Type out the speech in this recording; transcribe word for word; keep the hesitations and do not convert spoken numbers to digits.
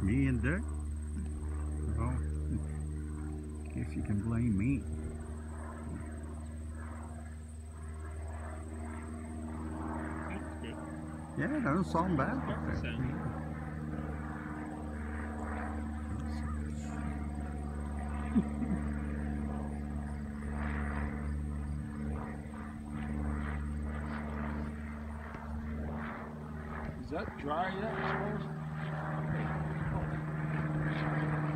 Me and Dick? Well, guess you can blame me. That's good. Yeah, it doesn't sound bad. Doesn't sound. Is that dry yet, I suppose?